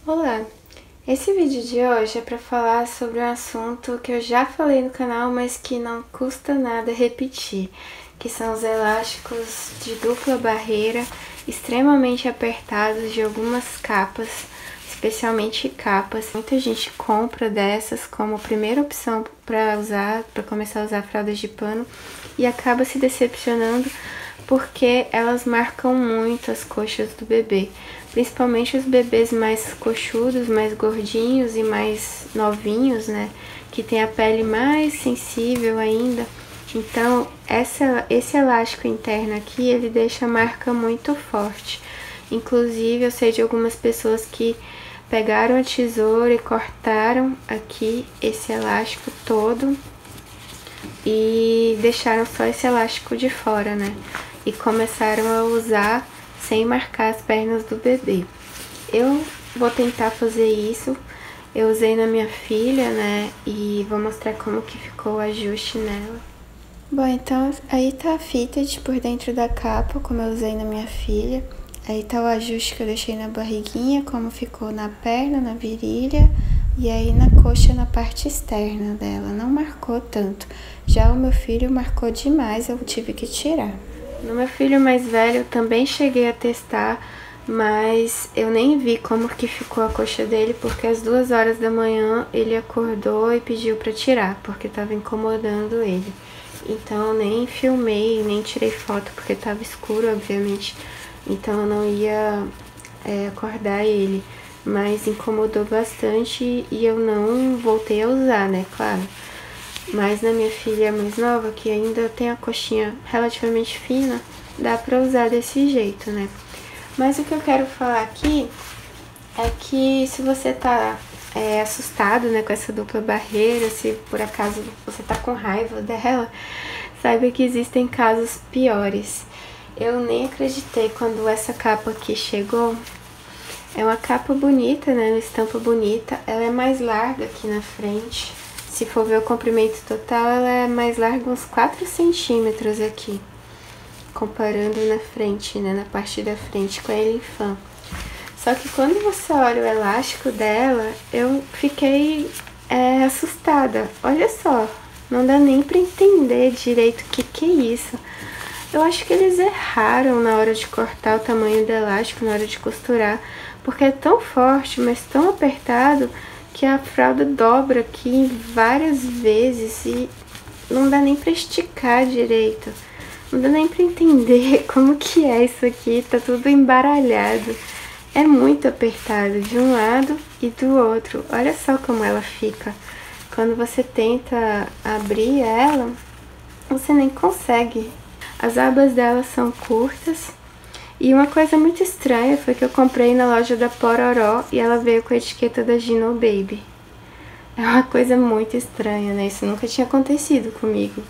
Olá! Esse vídeo de hoje é para falar sobre um assunto que eu já falei no canal, mas que não custa nada repetir, que são os elásticos de dupla barreira extremamente apertados de algumas capas, especialmente capas. Muita gente compra dessas como primeira opção para usar, para começar a usar fraldas de pano e acaba se decepcionando porque elas marcam muito as coxas do bebê, principalmente os bebês mais coxudos, mais gordinhos e mais novinhos, né, que tem a pele mais sensível ainda. Então, esse elástico interno aqui, ele deixa a marca muito forte. Inclusive, eu sei de algumas pessoas que pegaram a tesoura e cortaram aqui esse elástico todo e deixaram só esse elástico de fora, né? E começaram a usar sem marcar as pernas do bebê. Eu vou tentar fazer isso. Eu usei na minha filha, né? E vou mostrar como que ficou o ajuste nela. Bom, então aí tá a fitted por dentro da capa, como eu usei na minha filha. Aí tá o ajuste que eu deixei na barriguinha, como ficou na perna, na virilha. E aí na coxa, na parte externa dela, não marcou tanto. Já o meu filho marcou demais, eu tive que tirar. No meu filho mais velho eu também cheguei a testar, mas eu nem vi como que ficou a coxa dele, porque às 2 horas da manhã ele acordou e pediu pra tirar, porque tava incomodando ele. Então eu nem filmei, nem tirei foto, porque tava escuro, obviamente, então eu não ia acordar ele. Mas incomodou bastante e eu não voltei a usar, né, claro. Mas na minha filha mais nova, que ainda tem a coxinha relativamente fina, dá pra usar desse jeito, né. Mas o que eu quero falar aqui é que se você tá assustado, né, com essa dupla barreira, se por acaso você tá com raiva dela, saiba que existem casos piores. Eu nem acreditei quando essa capa aqui chegou. É uma capa bonita, né, uma estampa bonita, ela é mais larga aqui na frente. Se for ver o comprimento total, ela é mais larga uns 4 centímetros aqui, comparando na frente, né, na parte da frente com a Elifan. Só que quando você olha o elástico dela, eu fiquei assustada. Olha só, não dá nem pra entender direito o que é isso. Eu acho que eles erraram na hora de cortar o tamanho do elástico, na hora de costurar, porque é tão forte, mas tão apertado, que a fralda dobra aqui várias vezes e não dá nem pra esticar direito. Não dá nem pra entender como que é isso aqui, tá tudo embaralhado. É muito apertado de um lado e do outro. Olha só como ela fica. Quando você tenta abrir ela, você nem consegue. As abas dela são curtas. E uma coisa muito estranha foi que eu comprei na loja da Pororó e ela veio com a etiqueta da Gino Baby. É uma coisa muito estranha, né? Isso nunca tinha acontecido comigo.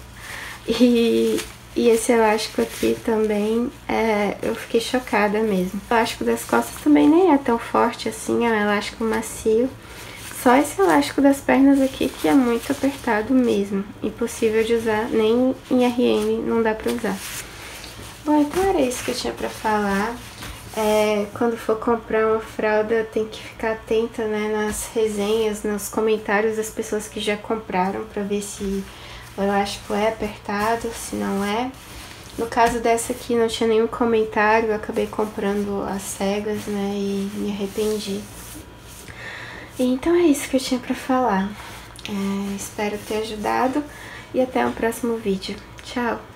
E esse elástico aqui também, eu fiquei chocada mesmo. O elástico das costas também nem é tão forte assim, é um elástico macio. Só esse elástico das pernas aqui que é muito apertado mesmo. Impossível de usar, nem em RN não dá pra usar. Bom, então era isso que eu tinha pra falar. Quando for comprar uma fralda, tem que ficar atenta, né, nas resenhas, nos comentários das pessoas que já compraram, pra ver se o elástico é apertado, se não é. No caso dessa aqui, não tinha nenhum comentário, eu acabei comprando às cegas, né, e me arrependi. Então é isso que eu tinha pra falar. Espero ter ajudado e até o próximo vídeo. Tchau!